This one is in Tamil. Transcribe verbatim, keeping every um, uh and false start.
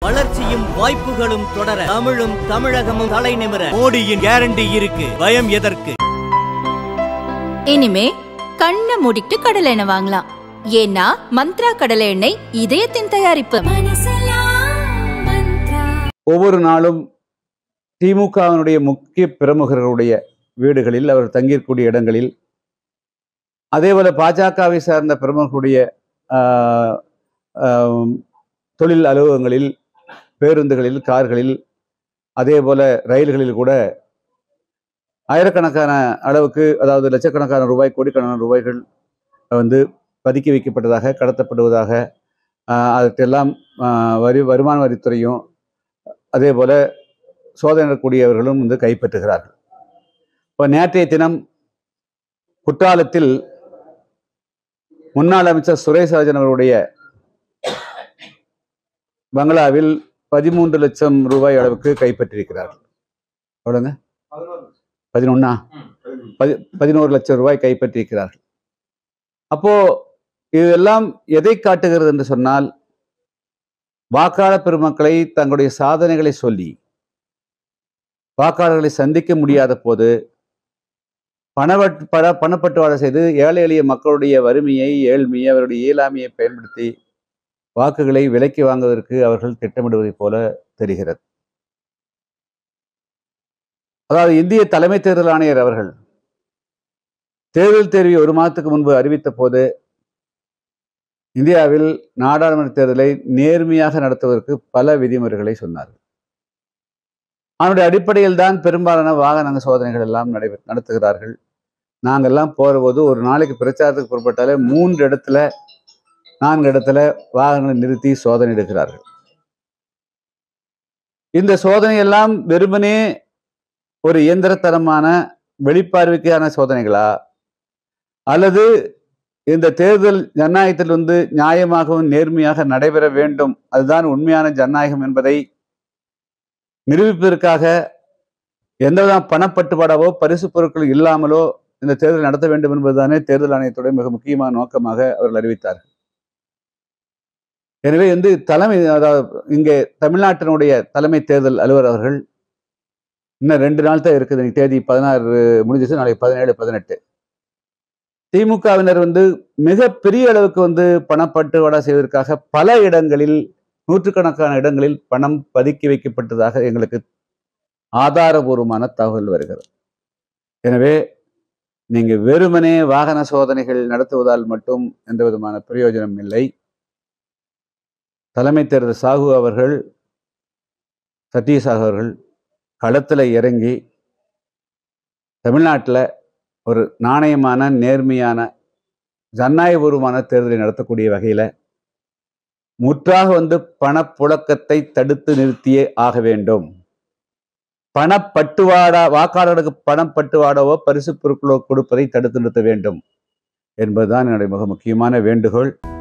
வளர்ச்சியும் வாய்ப்புகளும் தொடர தமிழும் தமிழகமும் தலை நிமிர மோடியின் கேரண்டி இருக்கு. பயம் எதற்கு? இனிமே கண்ணை மூடிட்டு கடலை எண்ணெய் வாங்கலாம். ஏன்னா மந்த்ரா கடலை எண்ணெய் இதயத்தின் தயாரிப்பு. ஒவ்வொரு நாளும் திமுகவினுடைய முக்கிய பிரமுகர்களுடைய வீடுகளில், அவர் தங்கியிருக்கூடிய இடங்களில், அதேபோல பாஜகவை சார்ந்த பிரமுகர்களுடைய தொழில் அலுவலகங்களில், பேருந்துகளில், கார்களில், அதே போல ரயில்களில் கூட ஆயிரக்கணக்கான அளவுக்கு, அதாவது லட்சக்கணக்கான ரூபாய், கோடிக்கணக்கான ரூபாய்கள் வந்து பதுக்கி வைக்கப்பட்டதாக, கடத்தப்படுவதாக, அதற்கெல்லாம் வரி வருமான வரித்துறையும் அதே போல சோதனையிடக்கூடியவர்களும் வந்து கைப்பற்றுகிறார்கள். இப்போ நேற்றைய தினம் குற்றாலத்தில் முன்னாள் அமைச்சர் சுரேஷ் ராஜன் அவருடைய பங்களாவில் பதிமூன்று லட்சம் ரூபாய் அளவுக்கு கைப்பற்றியிருக்கிறார்கள். எவ்வளோங்க? பதினொன்னா பதி பதினோரு லட்சம் ரூபாய் கைப்பற்றியிருக்கிறார்கள். அப்போ இதெல்லாம் எதை காட்டுகிறது என்று சொன்னால், வாக்காளர் பெருமக்களை தங்களுடைய சாதனைகளை சொல்லி வாக்காளர்களை சந்திக்க முடியாத போது பணவட் பண பணப்பட்டுவாடை செய்து ஏழை எளிய மக்களுடைய வறுமையை, ஏழ்மையை, அவருடைய இயலாமையை பயன்படுத்தி வாக்குகளை விலைக்கு வாங்குவதற்கு அவர்கள் திட்டமிடுவதைப் போல தெரிகிறது. அதாவது இந்திய தலைமை தேர்தல் ஆணையர் அவர்கள் தேர்தல் தேர்வை ஒரு மாதத்துக்கு முன்பு அறிவித்த போது இந்தியாவில் நாடாளுமன்ற தேர்தலை நேர்மையாக நடத்துவதற்கு பல விதிமுறைகளை சொன்னார்கள். அதனுடைய அடிப்படையில் தான் பெரும்பாலான வாகன சோதனைகள் எல்லாம் நடைபெற நடத்துகிறார்கள். நாங்கள்லாம் போகிறபோது ஒரு நாளைக்கு பிரச்சாரத்துக்கு புறப்பட்டாலே மூன்று இடத்துல நான்கு இடத்துல வாகனங்களை நிறுத்தி சோதனை எடுக்கிறார்கள். இந்த சோதனை எல்லாம் வெறுமனே ஒரு இயந்திரத்தனமான வெளிப்பார்வைக்கான சோதனைகளா, அல்லது இந்த தேர்தல் ஜனநாயகத்தில் வந்து நியாயமாகவும் நேர்மையாக நடைபெற வேண்டும், அதுதான் உண்மையான ஜனநாயகம் என்பதை நிரூபிப்பதற்காக எந்தவித பணப்பட்டுப்பாடாவோ பரிசு பொருட்கள் இல்லாமலோ இந்த தேர்தல் நடத்த வேண்டும் என்பதுதானே தேர்தல் ஆணையத்துடைய மிக முக்கியமான நோக்கமாக அவர்கள் அறிவித்தார்கள். எனவே வந்து தலைமை, அதாவது இங்கே தமிழ்நாட்டினுடைய தலைமை தேர்தல் அலுவலர் அவர்கள் இன்னும் ரெண்டு நாள் தான் இருக்குது. இன்னைக்கு தேதி பதினாறு முடிஞ்சிச்சு, நாளைக்கு பதினேழு பதினெட்டு. திமுகவினர் வந்து மிக பெரிய அளவுக்கு வந்து பணப்பட்டுவாடா செய்வதற்காக பல இடங்களில், நூற்றுக்கணக்கான இடங்களில் பணம் பதுக்கி வைக்கப்பட்டதாக எங்களுக்கு ஆதாரபூர்வமான தகவல் வருகிறது. எனவே நீங்க வெறுமனே வாகன சோதனைகள் நடத்துவதால் மட்டும் எந்த விதமான பிரயோஜனம் இல்லை. தலைமை தேர்தல் சாகு அவர்கள், சத்யசாகு அவர்கள் களத்தில் இறங்கி தமிழ்நாட்டில் ஒரு நாணயமான, நேர்மையான, ஜனநாயகபூர்வமான தேர்தலை நடத்தக்கூடிய வகையில் முற்றாக வந்து பணப்புழக்கத்தை தடுத்து நிறுத்தியே ஆக வேண்டும். பணப்பட்டுவாடா, வாக்காளர்களுக்கு பணம் பட்டுவாடாவோ பரிசு பொருட்களோ கொடுப்பதை தடுத்து நிறுத்த வேண்டும் என்பதுதான் என்னுடைய மிக முக்கியமான வேண்டுகோள்.